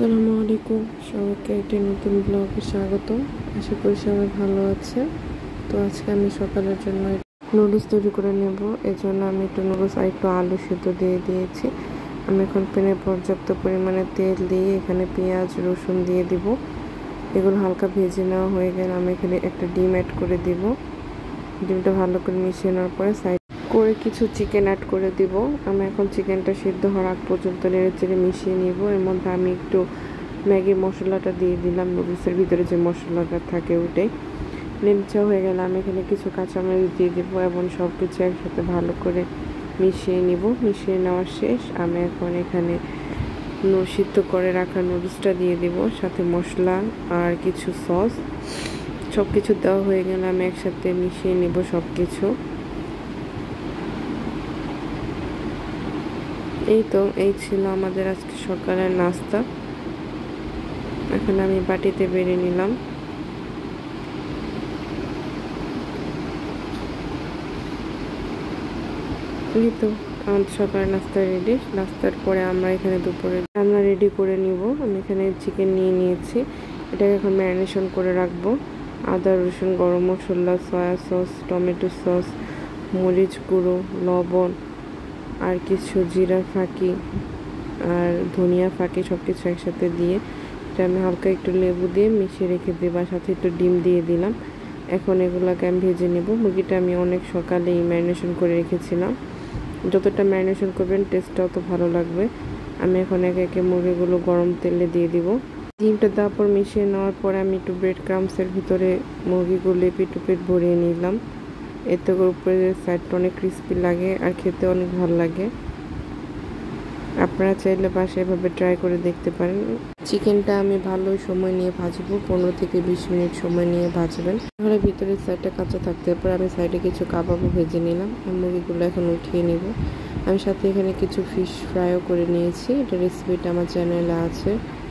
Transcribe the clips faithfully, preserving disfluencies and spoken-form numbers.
আসসালামু আলাইকুম, সবাইকে একটি নতুন ব্লগে স্বাগত। আশা করি সবাই ভালো আছে। তো আজকে আমি সকালের জন্য নুডলস তৈরি করে নেব। এর জন্য আমি একটু নুডলস আর একটু আলু সিদ্ধ দিয়ে দিয়েছি। আমি এখন প্যানে পর্যাপ্ত পরিমাণে তেল দিয়ে এখানে পেঁয়াজ রসুন দিয়ে দিব। এগুলো হালকা ভেজে নেওয়া হয়ে গেলে আমি এখানে একটা ডিম অ্যাড করে দিব। ডিমটা ভালো করে মিশিয়ে নেওয়ার পরে সাইড করে কিছু চিকেন অ্যাড করে দিব। আমি এখন চিকেনটা সিদ্ধ হওয়ার আগ পর্যন্ত নেড়ে চেড়ে মিশিয়ে নিব। এর মধ্যে আমি একটু ম্যাগি মশলাটা দিয়ে দিলাম, নুডলসের ভিতরে যে মশলাটা থাকে ওটাই। নেড়ে হয়ে গেলে আমি এখানে কিছু কাঁচামরিচ দিয়ে দেবো এবং সব কিছু একসাথে ভালো করে মিশিয়ে নিব। মিশিয়ে নেওয়ার শেষ আমি এখন এখানে সিদ্ধ করে রাখা নুডলসটা দিয়ে দিব, সাথে মশলা আর কিছু সস। সব কিছু দেওয়া হয়ে গেলে আমি একসাথে মিশিয়ে নিব সব কিছু। এই তো এই ছিল আমাদের আজকে সকালের নাস্তা। এখন আমি বাটিতে বেড়ে নিলাম। এই তো আমাদের সকালের নাস্তা রেডি। নাস্তার পরে আমরা এখানে দুপুরে রান্না রেডি করে নিব। আমি এখানে চিকেন নিয়ে নিয়েছি, এটাকে এখন ম্যারিনেশন করে রাখবো। আদা রসুন গরম মশলা সয়া সস টমেটো সস মরিচ গুঁড়ো লবণ আর কিছু জিরার ফাঁকি আর ধনিয়া ফাঁকি সব কিছু একসাথে দিয়ে এটা আমি হালকা একটু লেবু দিয়ে মিশিয়ে রেখে দেবো, আর সাথে একটু ডিম দিয়ে দিলাম। এখন এগুলোকে আমি ভেজে নেব। মুরগিটা আমি অনেক সকালেই ম্যারিনেশন করে রেখেছিলাম। যতটা ম্যারিনেশন করবেন টেস্টটাও তো ভালো লাগবে। আমি এখন একে একে মুরগিগুলো গরম তেলে দিয়ে দিব। ডিমটা দেওয়ার পর মিশিয়ে নেওয়ার পরে আমি একটু ব্রেড ক্রামসের ভিতরে মুরগিগুলো এপিট ওপিট ভরিয়ে নিলাম। এতে করে উপরে সাইডটা অনেক ক্রিস্পি লাগে আর খেতে অনেক ভালো লাগে। আপনারা চাইলে বাসায় এভাবে ট্রাই করে দেখতে পারেন। চিকেনটা আমি ভালোই সময় নিয়ে ভাজবো, পনেরো থেকে বিশ মিনিট সময় নিয়ে ভাজবেন, তাহলে ভিতরের সাইডটা কাঁচা থাকতে পারে। আমি সাইডে কিছু কাবাবও ভেজে নিলাম। আমি মুরগিগুলো এখন উঠিয়ে নিব। আমি সাথে এখানে কিছু ফিশ ফ্রাইও করে নিয়েছি, এটা রেসিপিটা আমার চ্যানেলে আছে।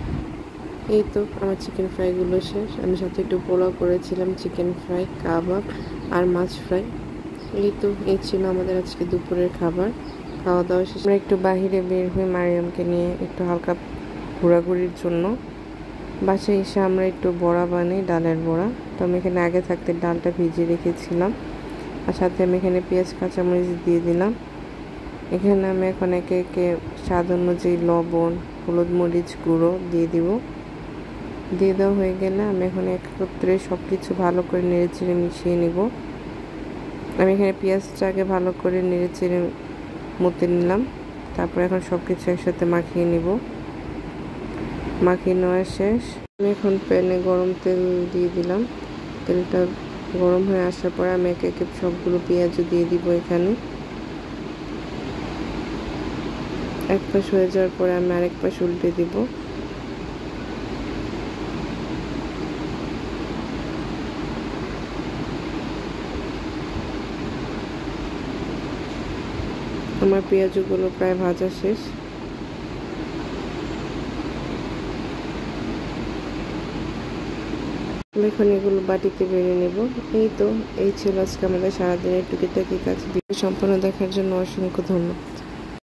এই তো আমার চিকেন ফ্রাইগুলো শেষ। আমি সাথে একটু পোলাও করেছিলাম, চিকেন ফ্রাই কাবাব আর মাছ ফ্রাই। এই তো এই ছিল আমাদের আজকে দুপুরের খাবার। খাওয়া দাওয়া শেষ আমরা একটু বাহিরে বের হয়ে মারিয়ামকে নিয়ে একটু হালকা ঘোরাঘুরির জন্য। বাসায় এসে আমরা একটু বড়া বানাই, ডালের বড়া। তো আমি এখানে আগে থাকতে ডালটা ভিজিয়ে রেখেছিলাম, আর সাথে আমি এখানে পেঁয়াজ কাঁচামরিচ দিয়ে দিলাম। এখানে আমি এখন একে একে স্বাদ অনুযায়ী লবণ হলুদ মরিচ গুঁড়ো দিয়ে দিব। দিয়ে দেওয়া হয়ে গেলে আমি এখন একত্রে সব কিছু ভালো করে নেড়ে চেড়ে মিশিয়ে নিব। আমি এখানে পেঁয়াজটা আগে ভালো করে নেড়ে চেড়ে মতে নিলাম। তারপর এখন সব কিছু একসাথে মাখিয়ে নিব। মাখিয়ে নেওয়া শেষ। আমি এখন প্যানে গরম তেল দিয়ে দিলাম। তেলটা গরম হয়ে আসার পরে আমি একে একে সবগুলো পেঁয়াজও দিয়ে দিব। এখানে এক পাশ হয়ে যাওয়ার পরে আমি আরেক পাশ উল্টে দিব। আমার পেঁয়াজগুলো প্রায় ভাজা শেষ। আমি এখন এগুলো বাটিতে বেড়ে নেব। এই তো এই ছিল আজকে আমাদের সারাদিনের টুকিটাকি কাজ। ভিডিও সম্পূর্ণ দেখার জন্য অসংখ্য ধন্যবাদ।